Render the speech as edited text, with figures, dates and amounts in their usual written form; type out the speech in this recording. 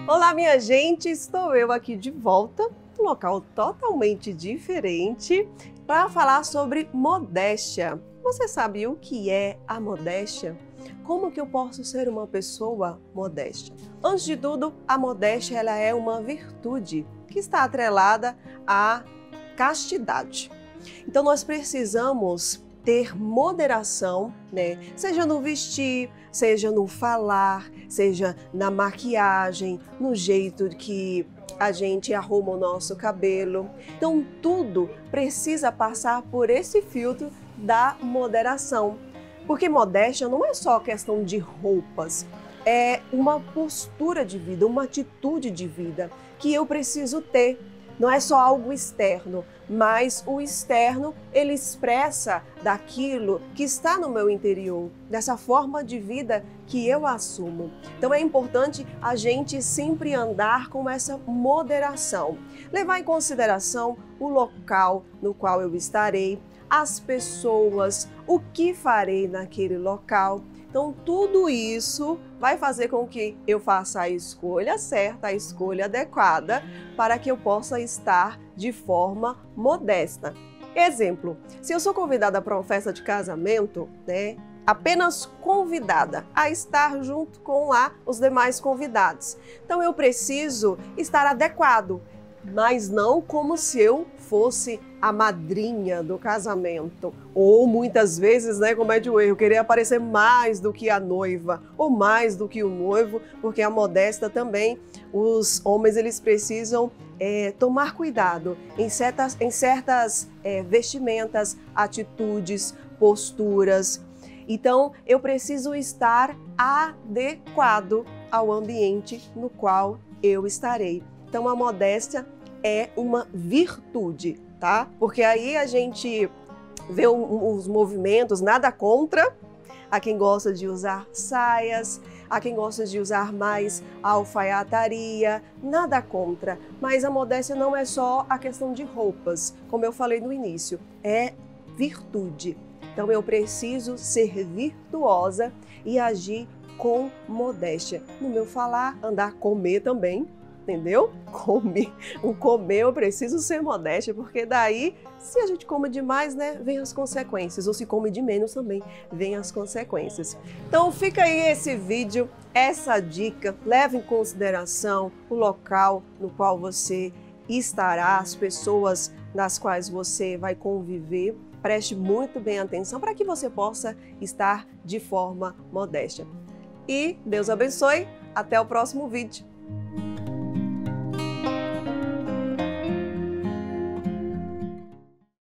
Olá, minha gente, estou eu aqui de volta, num local totalmente diferente, para falar sobre modéstia. Você sabe o que é a modéstia? Como que eu posso ser uma pessoa modesta? Antes de tudo, a modéstia ela é uma virtude que está atrelada à castidade. Então nós precisamos ter moderação, né? Seja no vestir, seja no falar, seja na maquiagem, no jeito que a gente arruma o nosso cabelo. Então tudo precisa passar por esse filtro da moderação. Porque modéstia não é só questão de roupas, é uma postura de vida, uma atitude de vida que eu preciso ter. Não é só algo externo, mas o externo ele expressa daquilo que está no meu interior, dessa forma de vida que eu assumo. Então é importante a gente sempre andar com essa moderação, levar em consideração o local no qual eu estarei, as pessoas, o que farei naquele local. Então, tudo isso vai fazer com que eu faça a escolha certa, a escolha adequada, para que eu possa estar de forma modesta. Exemplo, se eu sou convidada para uma festa de casamento, né? Apenas convidada a estar junto com lá os demais convidados. Então, eu preciso estar adequado, mas não como se eu fosse a madrinha do casamento. Ou muitas vezes, né, comete o erro, querer aparecer mais do que a noiva ou mais do que o noivo, porque a modéstia também, os homens eles precisam tomar cuidado em certas vestimentas, atitudes, posturas. Então, eu preciso estar adequado ao ambiente no qual eu estarei. Então, a modéstia é uma virtude, tá? Porque aí a gente vê os movimentos, nada contra a quem gosta de usar saias, a quem gosta de usar mais alfaiataria, nada contra. Mas a modéstia não é só a questão de roupas, como eu falei no início, é virtude. Então eu preciso ser virtuosa e agir com modéstia. No meu falar, andar, comer também, entendeu? Comer eu preciso ser modéstia, porque daí, se a gente come demais, né, vem as consequências. Ou se come de menos também, vem as consequências. Então fica aí esse vídeo, essa dica, leve em consideração o local no qual você estará, as pessoas nas quais você vai conviver. Preste muito bem atenção para que você possa estar de forma modesta. E Deus abençoe. Até o próximo vídeo.